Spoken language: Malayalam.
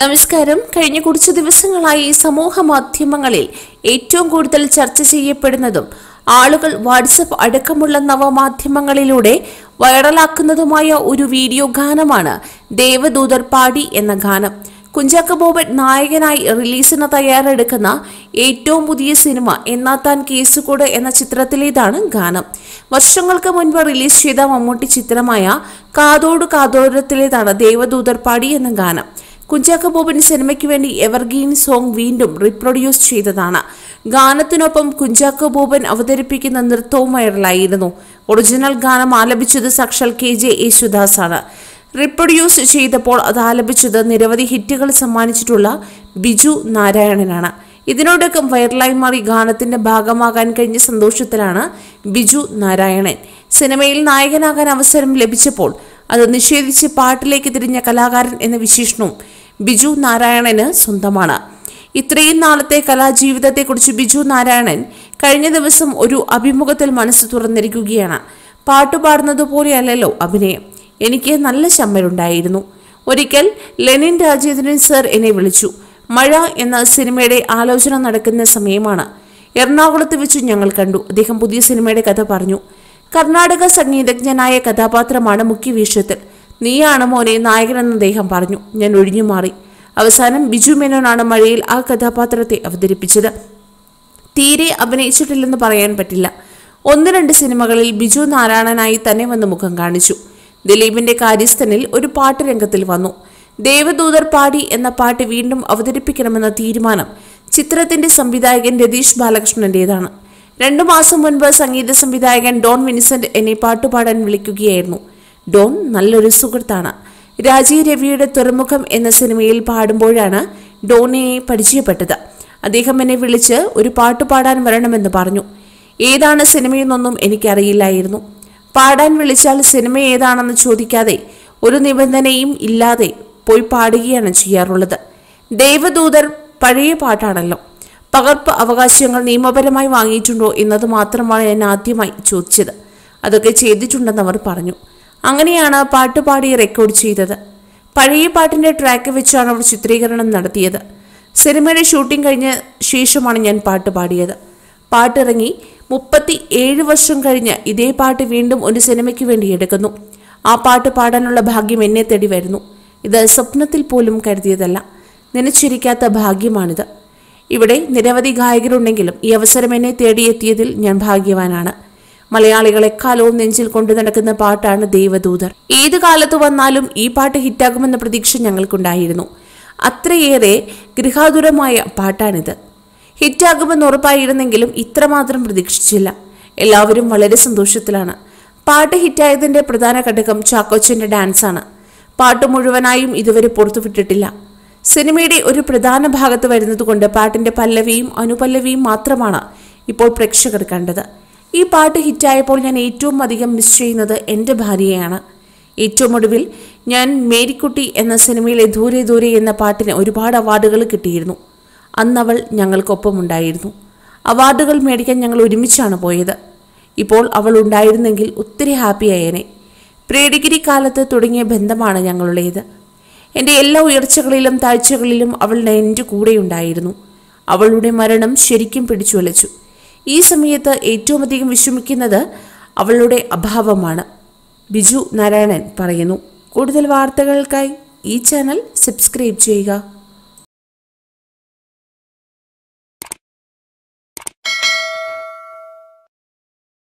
നമസ്കാരം. കഴിഞ്ഞ കുറച്ച് ദിവസങ്ങളായി സമൂഹ മാധ്യമങ്ങളിൽ ഏറ്റവും കൂടുതൽ ചർച്ച ചെയ്യപ്പെടുന്നതും ആളുകൾ വാട്സപ്പ് അടക്കമുള്ള നവമാധ്യമങ്ങളിലൂടെ വൈറലാക്കുന്നതുമായ ഒരു വീഡിയോ ഗാനമാണ് ദേവദൂതർ പാടി എന്ന ഗാനം. കുഞ്ചാക്കോ ബോബൻ നായകനായി റിലീസിന് തയ്യാറെടുക്കുന്ന ഏറ്റവും പുതിയ സിനിമ എന്നാത്താൻ കേസുകൂട് എന്ന ചിത്രത്തിലേതാണ് ഗാനം. വർഷങ്ങൾക്ക് മുൻപ് റിലീസ് ചെയ്ത മമ്മൂട്ടി ചിത്രമായ കാതോട് കാതോരത്തിലേതാണ് ദേവദൂതർ പാടി എന്ന ഗാനം. കുഞ്ചാക്കോ ബോബൻ സിനിമയ്ക്ക് വേണ്ടി എവർഗ്രീൻ സോങ് വീണ്ടും റീപ്രൊഡ്യൂസ് ചെയ്തതാണ്. ഗാനത്തിനൊപ്പം കുഞ്ചാക്കോ ബോബൻ അവതരിപ്പിക്കുന്ന നൃത്തവും വൈറലായിരുന്നു. ഒറിജിനൽ ഗാനം ആലപിച്ചത് സാക്ഷാൽ KJ യേശുദാസ് ആണ്. റീപ്രൊഡ്യൂസ് ചെയ്തപ്പോൾ അത് ആലപിച്ചത് നിരവധി ഹിറ്റുകൾ സമ്മാനിച്ചിട്ടുള്ള ബിജു നാരായണനാണ്. ഇതിനോടൊപ്പം വൈറലായി മാറി ഗാനത്തിന്റെ ഭാഗമാകാൻ കഴിഞ്ഞ സന്തോഷത്തിലാണ് ബിജു നാരായണൻ. സിനിമയിൽ നായകനാകാൻ അവസരം ലഭിച്ചപ്പോൾ അത് നിഷേധിച്ച് പാട്ടിലേക്ക് തിരിഞ്ഞ കലാകാരൻ എന്ന വിശേഷണവും ബിജു നാരായണന് സ്വന്തമാണ്. ഇത്രയും നാളത്തെ കലാജീവിതത്തെക്കുറിച്ച് ബിജു നാരായണൻ കഴിഞ്ഞ ദിവസം ഒരു അഭിമുഖത്തിൽ മനസ്സ് തുറന്നിരിക്കുകയാണ്. പാട്ടുപാടുന്നത് പോലെയല്ലല്ലോ അഭിനയം. എനിക്ക് നല്ല ചമ്മലുണ്ടായിരുന്നു. ഒരിക്കൽ ലെനിൻ രാജേന്ദ്രൻ സർ എന്നെ വിളിച്ചു. മഴ എന്ന സിനിമയുടെ ആലോചന നടക്കുന്ന സമയമാണ്. എറണാകുളത്ത് വെച്ച് ഞങ്ങൾ കണ്ടു. അദ്ദേഹം പുതിയ സിനിമയുടെ കഥ പറഞ്ഞു. കർണാടക സംഗീതജ്ഞനായ കഥാപാത്രമാണ് മുഖ്യവേഷത്തിൽ. നീയാണ് മോനെ നായകനെന്ന് അദ്ദേഹം പറഞ്ഞു. ഞാൻ ഒഴിഞ്ഞു മാറി. അവസാനം ബിജു മേനോനാണ് മഴയിൽ ആ കഥാപാത്രത്തെ അവതരിപ്പിച്ചത്. തീരെ അഭിനയിച്ചിട്ടില്ലെന്ന് പറയാൻ പറ്റില്ല. 1-2 സിനിമകളിൽ ബിജു നാരായണനായി തന്നെ വന്ന് മുഖം കാണിച്ചു. ദിലീപിന്റെ കാര്യസ്ഥനിൽ ഒരു പാട്ട് രംഗത്തിൽ വന്നു. ദേവദൂതർ പാടി എന്ന പാട്ട് വീണ്ടും അവതരിപ്പിക്കണമെന്ന തീരുമാനം ചിത്രത്തിന്റെ സംവിധായകൻ രതീഷ് ബാലകൃഷ്ണന്റേതാണ്. 2 മാസം മുൻപ് സംഗീത സംവിധായകൻ ഡോൺ വിൻസെന്റ് എന്നെ പാട്ടുപാടാൻ വിളിക്കുകയായിരുന്നു. ഡോൺ നല്ലൊരു സുഹൃത്താണ്. രാജീവ് രവിയുടെ തുറമുഖം എന്ന സിനിമയിൽ പാടുമ്പോഴാണ് ഡോണിനെ പരിചയപ്പെട്ടത്. അദ്ദേഹം എന്നെ വിളിച്ച് ഒരു പാട്ട് പാടാൻ വരണമെന്ന് പറഞ്ഞു. ഏതാണ് സിനിമയെന്നൊന്നും എനിക്കറിയില്ലായിരുന്നു. പാടാൻ വിളിച്ചാൽ സിനിമ ഏതാണെന്ന് ചോദിക്കാതെ ഒരു നിബന്ധനയും ഇല്ലാതെ പോയി പാടുകയാണ് ചെയ്യാറുള്ളത്. ദേവദൂതർ പഴയ പാട്ടാണല്ലോ. പകർപ്പ് അവകാശങ്ങൾ നിയമപരമായി വാങ്ങിയിട്ടുണ്ടോ എന്നത് മാത്രമാണ് ഞാൻ ആദ്യമായി ചോദിച്ചത്. അതൊക്കെ ചെയ്തിട്ടുണ്ടെന്ന് അവർ പറഞ്ഞു. അങ്ങനെയാണ് പാട്ടുപാടി റെക്കോർഡ് ചെയ്തത്. പഴയ പാട്ടിന്റെ ട്രാക്ക് വെച്ചാണ് അവർ ചിത്രീകരണം നടത്തിയത്. സിനിമയുടെ ഷൂട്ടിംഗ് കഴിഞ്ഞ ശേഷമാണ് ഞാൻ പാട്ട് പാടിയത്. പാട്ടിറങ്ങി 37 വർഷം കഴിഞ്ഞ് ഇതേ പാട്ട് വീണ്ടും ഒരു സിനിമയ്ക്ക് വേണ്ടി എടുക്കുന്നു. ആ പാട്ട് പാടാനുള്ള ഭാഗ്യം എന്നെ തേടി വരുന്നു. ഇത് സ്വപ്നത്തിൽ പോലും കരുതിയതല്ല. നനച്ചിരിക്കാത്ത ഭാഗ്യമാണിത്. ഇവിടെ നിരവധി ഗായകരുണ്ടെങ്കിലും ഈ അവസരം എന്നെ തേടിയെത്തിയതിൽ ഞാൻ ഭാഗ്യവാനാണ്. മലയാളികളെ കാലവും നെഞ്ചിൽ കൊണ്ടു നടക്കുന്ന പാട്ടാണ് ദേവദൂതർ. ഏത് കാലത്ത് വന്നാലും ഈ പാട്ട് ഹിറ്റാകുമെന്ന പ്രതീക്ഷ ഞങ്ങൾക്കുണ്ടായിരുന്നു. അത്രയേറെ ഗൃഹാതുരമായ പാട്ടാണിത്. ഹിറ്റാകുമെന്ന് ഉറപ്പായിരുന്നെങ്കിലും ഇത്രമാത്രം പ്രതീക്ഷിച്ചില്ല. എല്ലാവരും വളരെ സന്തോഷത്തിലാണ്. പാട്ട് ഹിറ്റായതിന്റെ പ്രധാന ഘടകം ചാക്കോച്ചന്റെ ഡാൻസാണ്. പാട്ട് മുഴുവനായും ഇതുവരെ പുറത്തുവിട്ടിട്ടില്ല. സിനിമയുടെ ഒരു പ്രധാന ഭാഗത്ത് വരുന്നതുകൊണ്ട് പാട്ടിന്റെ പല്ലവിയും അനുപല്ലവിയും മാത്രമാണ് ഇപ്പോൾ പ്രേക്ഷകർ കണ്ടത്. ഈ പാട്ട് ഹിറ്റായപ്പോൾ ഞാൻ ഏറ്റവും അധികം മിസ് ചെയ്യുന്നത് എൻ്റെ ഭാര്യയെയാണ്. ഏറ്റവും ഒടുവിൽ ഞാൻ മേരിക്കുട്ടി എന്ന സിനിമയിലെ ദൂരെ ദൂരെ എന്ന പാട്ടിന് ഒരുപാട് അവാർഡുകൾ കിട്ടിയിരുന്നു. അന്നവൾ ഞങ്ങൾക്കൊപ്പമുണ്ടായിരുന്നു. അവാർഡുകൾ മേടിക്കാൻ ഞങ്ങൾ ഒരുമിച്ചാണ് പോയത്. ഇപ്പോൾ അവൾ ഉണ്ടായിരുന്നെങ്കിൽ ഒത്തിരി ഹാപ്പിയായേനെ. പ്രീ ഡിഗ്രി കാലത്ത് തുടങ്ങിയ ബന്ധമാണ് ഞങ്ങളുടേത്. എൻ്റെ എല്ലാ ഉയർച്ചകളിലും താഴ്ചകളിലും അവൾ എൻ്റെ കൂടെയുണ്ടായിരുന്നു. അവളുടെ മരണം ശരിക്കും പിടിച്ചുവലച്ചു. ഈ സമയത്ത് ഏറ്റവും അധികം വിഷമിക്കുന്നത് അവളുടെ അഭാവമാണ്. ബിജു നാരായണൻ പറയുന്നു. കൂടുതൽ വാർത്തകൾക്കായി ഈ ചാനൽ സബ്സ്ക്രൈബ് ചെയ്യുക.